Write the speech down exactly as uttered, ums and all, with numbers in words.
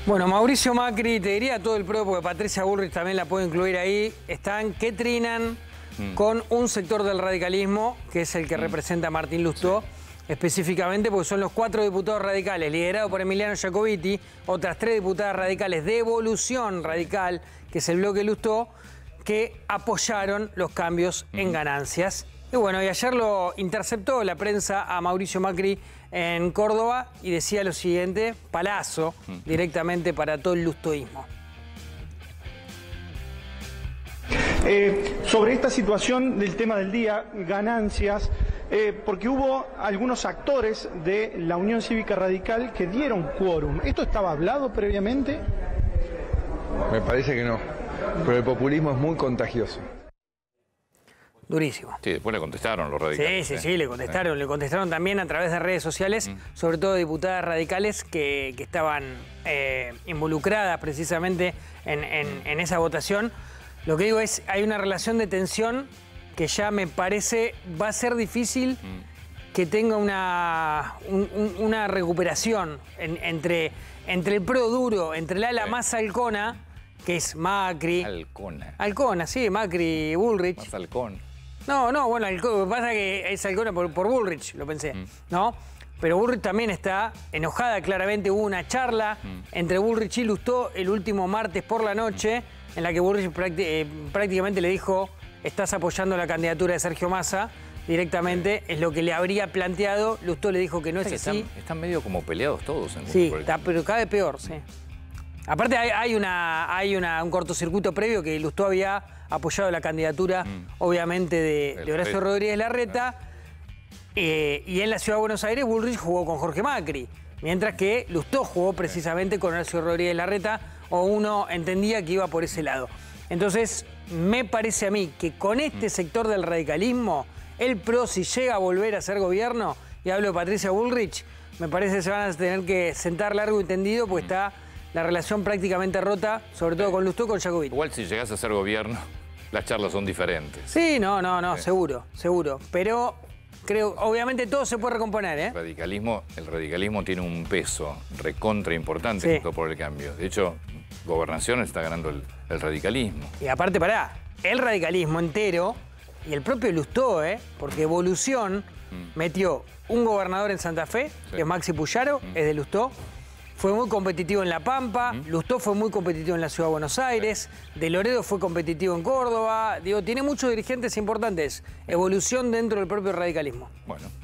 Bueno, Mauricio Macri, te diría todo el pro, porque Patricia Bullrich también la puedo incluir ahí, están que trinan mm. con un sector del radicalismo, que es el que mm. representa a Martín Lustó, sí. específicamente porque son los cuatro diputados radicales, liderados por Emiliano Jacobiti, otras tres diputadas radicales de Evolución Radical, que es el bloque Lustó, que apoyaron los cambios mm. en ganancias. Y bueno, y ayer lo interceptó la prensa a Mauricio Macri en Córdoba y decía lo siguiente, palazo directamente para todo el lustoísmo. Eh, sobre esta situación del tema del día, ganancias, eh, porque hubo algunos actores de la Unión Cívica Radical que dieron quórum. ¿Esto estaba hablado previamente? Me parece que no, pero el populismo es muy contagioso. Durísimo. Sí, después le contestaron los radicales. Sí, sí, sí, le contestaron. Sí. Le contestaron también a través de redes sociales, mm. sobre todo diputadas radicales que, que estaban eh, involucradas precisamente en, en, en esa votación. Lo que digo es, hay una relación de tensión que ya me parece va a ser difícil mm. que tenga una, un, un, una recuperación en, entre, entre el pro duro, entre el ala sí. más halcona, que es Macri. Halcona. Halcona, sí, Macri y Bullrich. Más halcón. No, no, bueno, lo que pasa es que es halcona por, por Bullrich, lo pensé, mm. ¿no? Pero Bullrich también está enojada, claramente hubo una charla mm. entre Bullrich y Lustó el último martes por la noche, mm. en la que Bullrich prácti eh, prácticamente le dijo, estás apoyando la candidatura de Sergio Massa, directamente, sí. es lo que le habría planteado, Lustó le dijo que no es así. Están, están medio como peleados todos. En sí, está, pero cada vez peor, sí. Aparte hay, hay, una, hay una, un cortocircuito previo que Lustó había apoyado la candidatura, mm. obviamente, de, de Horacio Rodríguez Larreta. Eh, y en la Ciudad de Buenos Aires, Bullrich jugó con Jorge Macri. Mientras que Lustó jugó precisamente con Horacio Rodríguez Larreta, o uno entendía que iba por ese lado. Entonces, me parece a mí que con este mm. sector del radicalismo, el P R O, si llega a volver a ser gobierno, y hablo de Patricia Bullrich, me parece que se van a tener que sentar largo y tendido, porque mm. está la relación prácticamente rota, sobre todo con Lustó y con Jacobiti. Igual si llegás a ser gobierno, las charlas son diferentes. Sí, no, no, no, sí. seguro, seguro. Pero creo, obviamente todo se puede recomponer, ¿eh? El radicalismo, el radicalismo tiene un peso recontra importante sí. por el cambio. De hecho, Gobernación está ganando el, el radicalismo. Y aparte, pará, el radicalismo entero y el propio Lustó, ¿eh? Porque Evolución mm. metió un gobernador en Santa Fe, sí. que es Maxi Puyaro, mm. es de Lustó. Fue muy competitivo en La Pampa, ¿Mm? Lustó fue muy competitivo en la Ciudad de Buenos Aires, sí. De Loredo fue competitivo en Córdoba. Digo, tiene muchos dirigentes importantes. Evolución dentro del propio radicalismo. Bueno.